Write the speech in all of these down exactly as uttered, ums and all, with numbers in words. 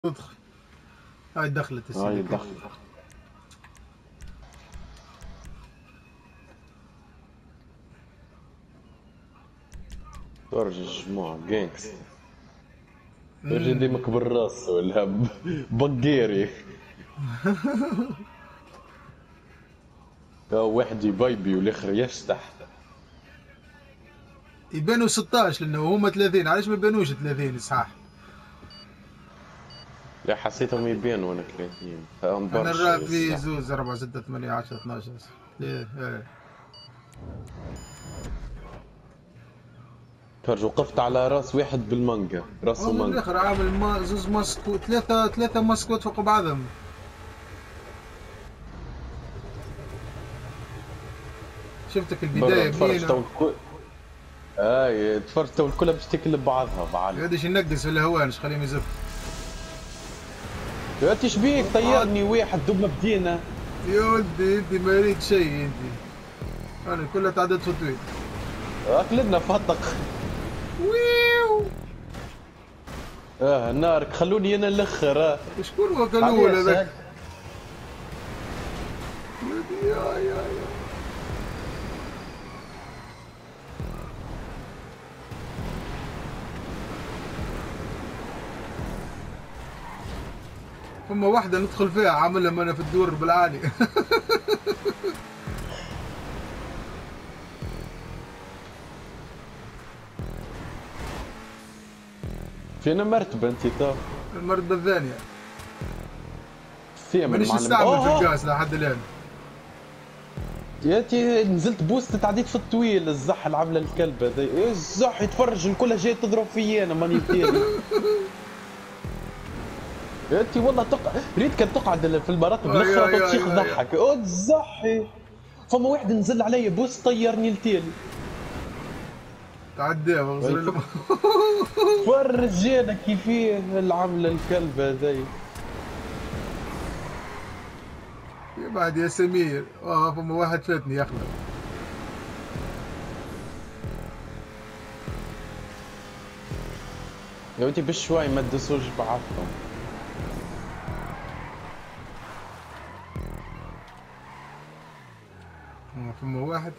ادخل. هاي دخلت السيدة. هاي دخلت. فرج الجموع جانكس. فرج دي مكبر راس ولا بقيري. واحد يبايبي والاخر يشتح. يبانوا ستاش لانه هما ثلاثين، علاش ما يبانوش ثلاثين صحاح؟ لا حسيتهم يبانوا وانا ثلاثين. انا نرى في زوز أربعة ستة ثمانية عشرة اثناش. ايه ايه فرج وقفت على راس واحد بالمانجا، راسه مانجا. الاخر عامل ما زوز ماسك ثلاثة ثلاثة ماسكوت فوق بعضهم. شفتك البداية منينة. اي تفرجت الكلها باش تاكل ببعضها بعالي. هذا ينقص في الهواء مش خليهم يزف. يا انت شبيك طيرني واحد دوب ما بدينا. يا ولدي انت ما ريت شيء انت. انا كلها تعدت في الطويل. اكلنا فطق. ويو. اه نارك خلوني انا الاخر. اه شكون هو الاول هذاك؟ يا يا يا فما واحدة ندخل فيها عاملها ما انا في الدور بالعالي. فينا مرتبة انت تو؟ المرتبة الثانية. فيها مانيش نستعمل في القاس لحد الان. يا انتي نزلت بوست تعديت في الطويل الزح عامله الكلب هذا. ايه الزح يتفرج الكل جاي تضرب فيا انا ماني فيني. يا انتي والله تق... ريت كان تقعد في المراتب الاخرى وتشيخ تضحك. او تزحي فما واحد نزل علي بوست طيرني لتالي. تعدى مغزر. فرج انا كيفيه العامله الكلب هذايا. بعد يا سمير اه فما واحد فاتني يخلق. يا ودي بشوي ما تدسوش بعضكم. فما واحد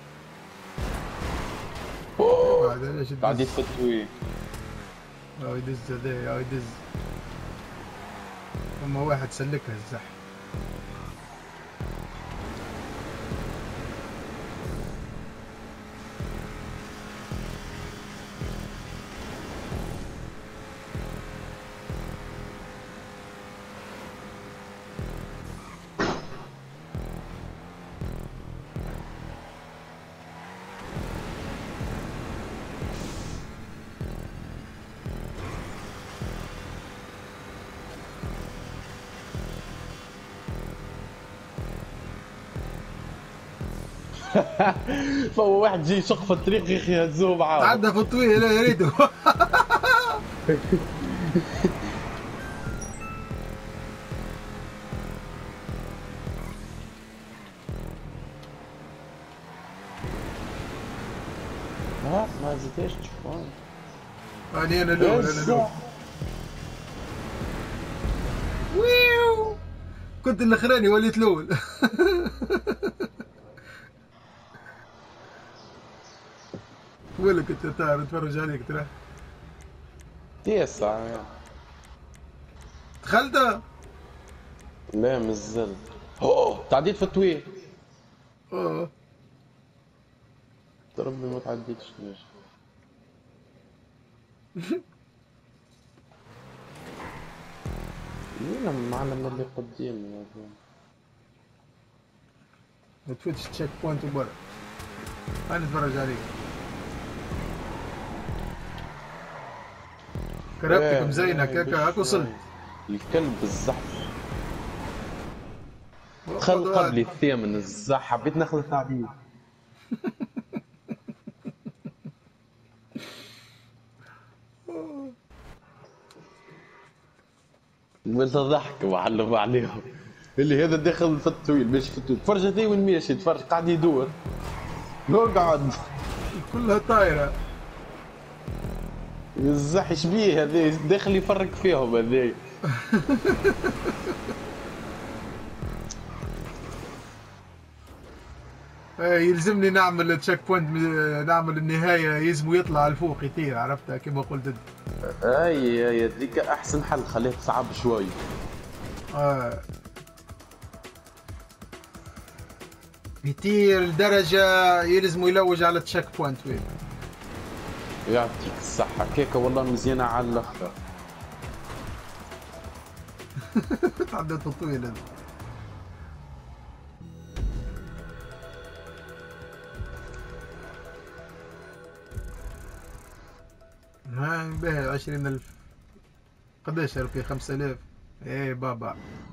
بعد ليش تعديت في التويل. اه يدز هذا اه يدز. فما واحد سلكها الزح. فهو واحد جاي يشق في الطريق يا اخي هزوه معاه. تعدى في الطويل يا ريته. لا ما زدتش تشوفون. اني انا الاول انا الاول. ويو كنت الاخراني وليت الاول. ولا كنت تعرف اتفرج عليك ترى. تسعة دخلت؟ لا مازلت. اوه تعديت في الطويل. اه ربي ما تعديتش ليش. مين معنا من اللي قدامي هذا؟ ما تفوتش تشيك بوينت وبرا. انا اتفرج عليك. كرهتك مزينه هكاك هاك وصلت. الكلب الزحف. دخل قبلي الثامن الزح حبيت ناخذ التعديل. قلت ضحك وعلم عليهم اللي هذا داخل في الطويل ماشي في الطويل. تفرج هذا وين ماشي تفرج قاعد يدور. نقعد كلها طايره. الزح شبيه هذا داخل يفرق فيهم هذا. يلزمني نعمل تشيك بوينت، نعمل النهاية يلزمو يطلع لفوق يطير، عرفتها كما قلت انت. اي اي هذيك احسن حل، خليها تصعب شوي. اه يطير لدرجة يلزمو يلوج على التشيك بوينت وين. يعطيك الصحة كيكة والله مزيانة على الاخر. تعديته طويل هذا. ما باهي عشرين ألف. قداش في خمسة آلاف؟ ايه بابا.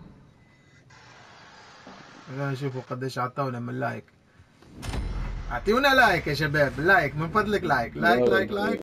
خلينا نشوفوا قداش عطونا من لايك. اعطيونا لايك يا شباب، لايك من فضلك، لايك لايك لايك لايك.